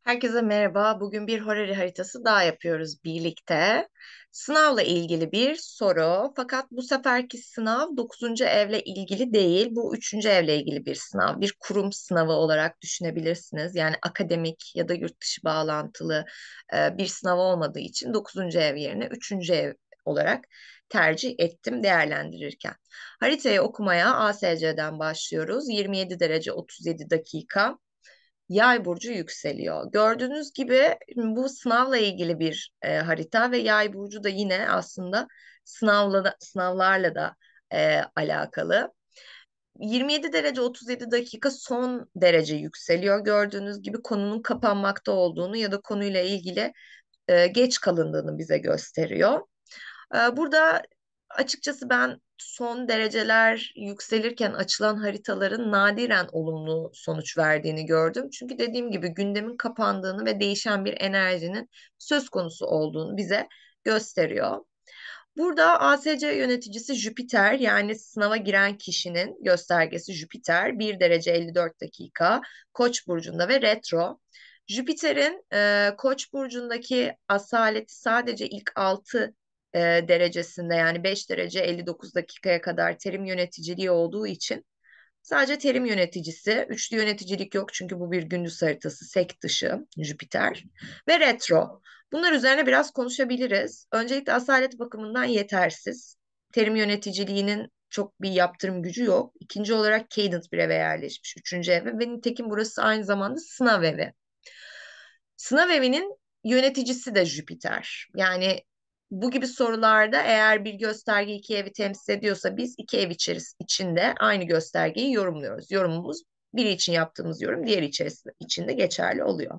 Herkese merhaba. Bugün bir Horary haritası daha yapıyoruz birlikte. Sınavla ilgili bir soru. Fakat bu seferki sınav dokuzuncu evle ilgili değil. Bu üçüncü evle ilgili bir sınav. Bir kurum sınavı olarak düşünebilirsiniz. Yani akademik ya da yurt dışı bağlantılı bir sınav olmadığı için dokuzuncu ev yerine üçüncü ev olarak tercih ettim değerlendirirken. Haritayı okumaya ASC'den başlıyoruz. 27 derece 37 dakika. Yay burcu yükseliyor. Gördüğünüz gibi bu sınavla ilgili bir harita ve yay burcu da yine aslında sınavlarla da alakalı. 27 derece 37 dakika son derece yükseliyor. Gördüğünüz gibi konunun kapanmakta olduğunu ya da konuyla ilgili geç kalındığını bize gösteriyor. Burada açıkçası ben son dereceler yükselirken açılan haritaların nadiren olumlu sonuç verdiğini gördüm. Çünkü dediğim gibi gündemin kapandığını ve değişen bir enerjinin söz konusu olduğunu bize gösteriyor. Burada ASC yöneticisi Jüpiter, yani sınava giren kişinin göstergesi Jüpiter 1 derece 54 dakika Koç burcunda ve retro. Jüpiter'in Koç burcundaki asaleti sadece ilk 6 derecesinde, yani 5 derece 59 dakikaya kadar terim yöneticiliği olduğu için sadece terim yöneticisi, üçlü yöneticilik yok çünkü bu bir gündüz haritası, sek dışı Jüpiter ve retro. Bunlar üzerine biraz konuşabiliriz. Öncelikle asalet bakımından yetersiz. Terim yöneticiliğinin çok bir yaptırım gücü yok. İkinci olarak Cadent bir eve yerleşmiş. Üçüncü eve ve nitekim burası aynı zamanda sınav evi. Sınav evinin yöneticisi de Jüpiter. Yani bu gibi sorularda eğer bir gösterge iki evi temsil ediyorsa biz iki ev içinde aynı göstergeyi yorumluyoruz. Yorumumuz biri için yaptığımız yorum diğeri içinde geçerli oluyor.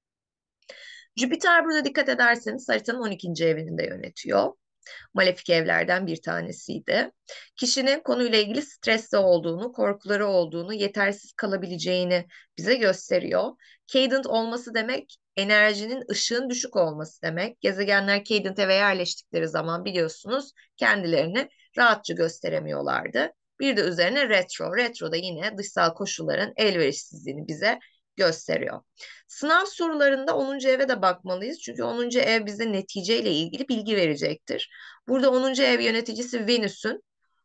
Jüpiter burada dikkat ederseniz haritanın 12. evini de yönetiyor. Malefik evlerden bir tanesiydi. Kişinin konuyla ilgili stresli olduğunu, korkuları olduğunu, yetersiz kalabileceğini bize gösteriyor. Cadent olması demek enerjinin, ışığın düşük olması demek. Gezegenler Cadent eve yerleştikleri zaman biliyorsunuz kendilerini rahatça gösteremiyorlardı. Bir de üzerine retro. Retro da yine dışsal koşulların elverişsizliğini bize gösteriyor. Sınav sorularında 10. eve de bakmalıyız. Çünkü 10. ev bize neticeyle ilgili bilgi verecektir. Burada 10. ev yöneticisi Venüs'ün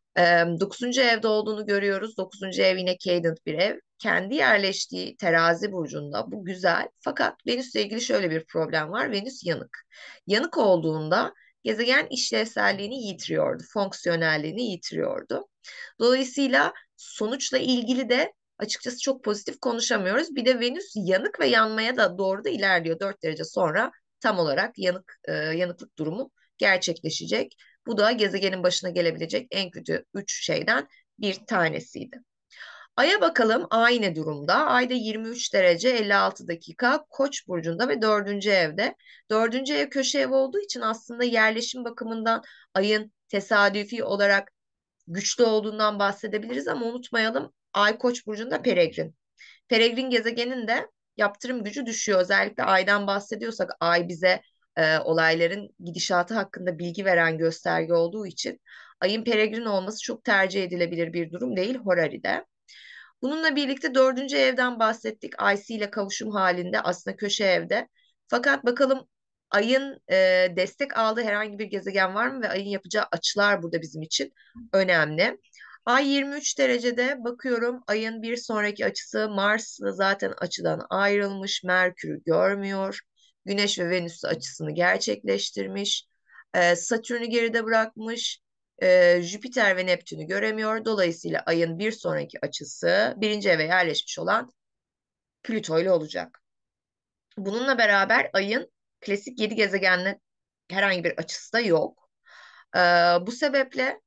9. evde olduğunu görüyoruz. 9. ev yine Cadent bir ev. Kendi yerleştiği terazi burcunda. Bu güzel. Fakat Venüs'le ilgili şöyle bir problem var. Venüs yanık. Yanık olduğunda gezegen işlevselliğini yitiriyordu. Fonksiyonelliğini yitiriyordu. Dolayısıyla sonuçla ilgili de açıkçası çok pozitif konuşamıyoruz. Bir de Venüs yanık ve yanmaya da doğru da ilerliyor. 4 derece sonra tam olarak yanıklık durumu gerçekleşecek. Bu da gezegenin başına gelebilecek en kötü 3 şeyden bir tanesiydi. Ay'a bakalım. Ay ne durumda? Ay'da 23 derece 56 dakika Koç burcunda ve dördüncü evde. Dördüncü ev köşe ev olduğu için aslında yerleşim bakımından Ay'ın tesadüfi olarak güçlü olduğundan bahsedebiliriz ama unutmayalım, Ay Koç burcunda Peregrin. Peregrin gezegenin de yaptırım gücü düşüyor. Özellikle Ay'dan bahsediyorsak Ay bize olayların gidişatı hakkında bilgi veren gösterge olduğu için Ay'ın Peregrin olması çok tercih edilebilir bir durum değil Horari'de. Bununla birlikte dördüncü evden bahsettik. IC ile kavuşum halinde aslında köşe evde. Fakat bakalım ayın destek aldığı herhangi bir gezegen var mı ve ayın yapacağı açılar burada bizim için önemli. Ay 23 derecede, bakıyorum ayın bir sonraki açısı Mars zaten açıdan ayrılmış. Merkür'ü görmüyor. Güneş ve Venüs açısını gerçekleştirmiş. Satürn'ü geride bırakmış. Jüpiter ve Neptün'ü göremiyor. Dolayısıyla ayın bir sonraki açısı birinci eve yerleşmiş olan Plüto ile olacak. Bununla beraber ayın klasik 7 gezegenle herhangi bir açısı da yok. Ee, Bu sebeple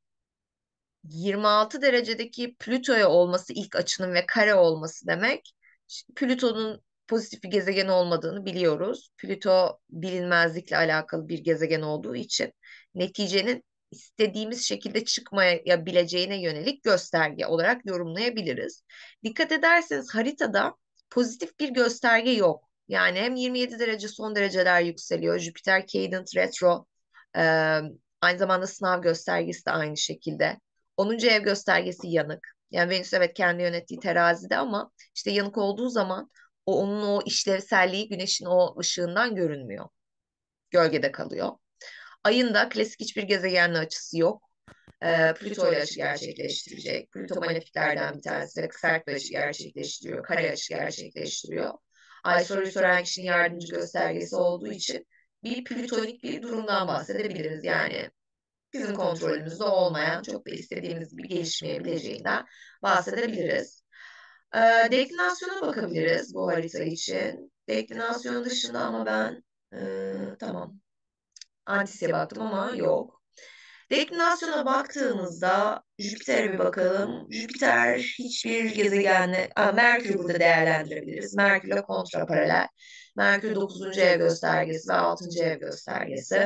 26 derecedeki Plüto'ya olması ilk açının ve kare olması demek. Plüton'un pozitif bir gezegen olmadığını biliyoruz. Plüto bilinmezlikle alakalı bir gezegen olduğu için neticenin istediğimiz şekilde çıkmayabileceğine yönelik gösterge olarak yorumlayabiliriz. Dikkat ederseniz haritada pozitif bir gösterge yok. Yani hem 27 derece son dereceler yükseliyor. Jüpiter Cadent Retro, e, aynı zamanda sınav göstergesi de aynı şekilde. 10. ev göstergesi yanık. Yani Venüs evet kendi yönettiği terazide ama işte yanık olduğu zaman onun o işlevselliği güneşin o ışığından görünmüyor. Gölgede kalıyor. Ayın da klasik hiçbir gezegenle açısı yok. Plüto ile açı gerçekleştirecek. Plüto malefiklerden bir tanesi ve sert bir açı gerçekleştiriyor. Kare açı gerçekleştiriyor. Ay soruyu soran kişinin yardımcı göstergesi olduğu için bir plütonik bir durumdan bahsedebiliriz. Yani bizim kontrolümüzde olmayan, çok da istediğimiz bir gelişmeyebileceğinden bahsedebiliriz. Ee, Deklinasyona bakabiliriz bu harita için. Deklinasyon dışında ama ben tamam Antis'e baktım ama yok. Deklinasyona baktığımızda Jüpiter'e bir bakalım. Jüpiter hiçbir gezegenle, Merkür burada değerlendirebiliriz. Merkür'le kontraparalel. Merkür 9. ev göstergesi ve 6. ev göstergesi.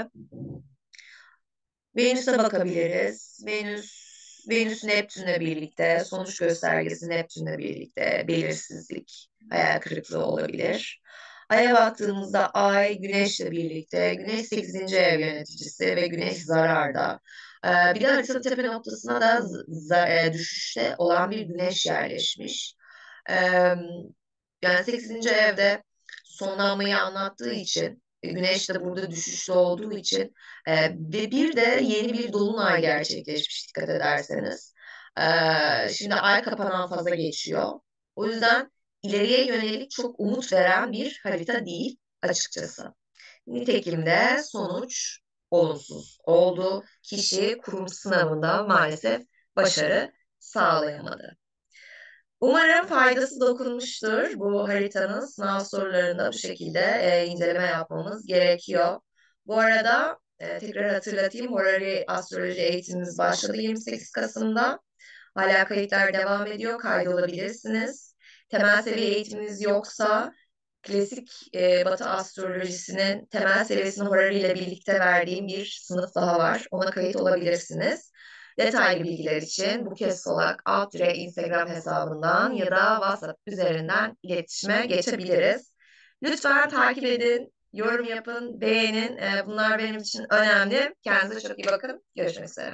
Venüs'e bakabiliriz. Venüs Neptün'le birlikte, sonuç göstergesi Neptün'le birlikte belirsizlik, hayal kırıklığı olabilir. Ay'a baktığımızda Ay Güneş'le birlikte, Güneş 8. ev yöneticisi ve Güneş zararda. Bir de haritanın tepe noktasına da düşüşte olan bir Güneş yerleşmiş. Ee, Yani 8. evde sonlanmayı anlattığı için, Güneş de burada düşüşte olduğu için ve bir de yeni bir dolunay gerçekleşmiş dikkat ederseniz. Şimdi ay kapanan faza geçiyor. O yüzden ileriye yönelik çok umut veren bir harita değil açıkçası. Nitekim de sonuç olumsuz oldu. Kişi kurum sınavında maalesef başarı sağlayamadı. Umarım faydası dokunmuştur bu haritanın sınav sorularında bu şekilde inceleme yapmamız gerekiyor. Bu arada tekrar hatırlatayım, Horary astroloji eğitimimiz başladı 28 Kasım'da. Hala kayıtlar devam ediyor, kaydolabilirsiniz. Temel seviye eğitiminiz yoksa klasik Batı astrolojisinin temel seviyesini Horary ile birlikte verdiğim bir sınıf daha var. Ona kayıt olabilirsiniz. Detaylı bilgiler için bu kez solak alt Instagram hesabından ya da WhatsApp üzerinden iletişime geçebiliriz. Lütfen takip edin, yorum yapın, beğenin. Bunlar benim için önemli. Kendinize çok iyi bakın. Görüşmek üzere.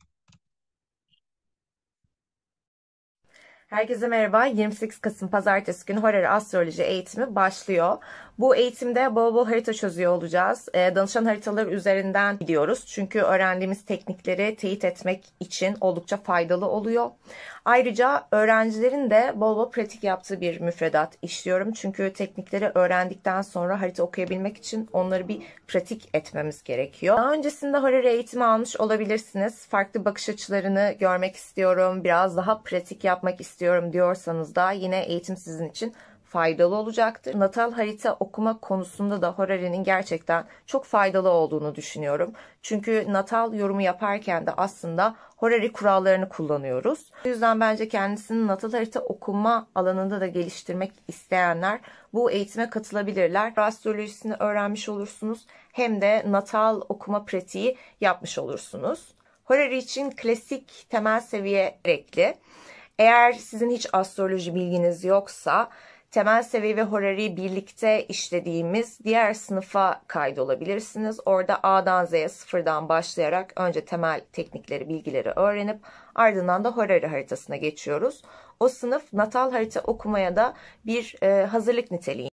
Herkese merhaba. 28 Kasım Pazartesi günü Horary Astroloji eğitimi başlıyor. Bu eğitimde bol bol harita çözüyor olacağız. Danışan haritaları üzerinden gidiyoruz. Çünkü öğrendiğimiz teknikleri teyit etmek için oldukça faydalı oluyor. Ayrıca öğrencilerin de bol bol pratik yaptığı bir müfredat işliyorum. Çünkü teknikleri öğrendikten sonra harita okuyabilmek için onları bir pratik etmemiz gerekiyor. Daha öncesinde Horary eğitimi almış olabilirsiniz. Farklı bakış açılarını görmek istiyorum, biraz daha pratik yapmak istiyorum diyorsanız da yine eğitim sizin için faydalı olacaktır. Natal harita okuma konusunda da Horary'nin gerçekten çok faydalı olduğunu düşünüyorum. Çünkü natal yorumu yaparken de aslında Horary kurallarını kullanıyoruz. O yüzden bence kendisini natal harita okuma alanında da geliştirmek isteyenler bu eğitime katılabilirler. Astrolojisini öğrenmiş olursunuz hem de natal okuma pratiği yapmış olursunuz. Horary için klasik temel seviye gerekli. Eğer sizin hiç astroloji bilginiz yoksa temel seviye ve Horary birlikte işlediğimiz diğer sınıfa kaydolabilirsiniz. Orada A'dan Z'ye sıfırdan başlayarak önce temel teknikleri, bilgileri öğrenip ardından da Horary haritasına geçiyoruz. O sınıf natal harita okumaya da bir hazırlık niteliği.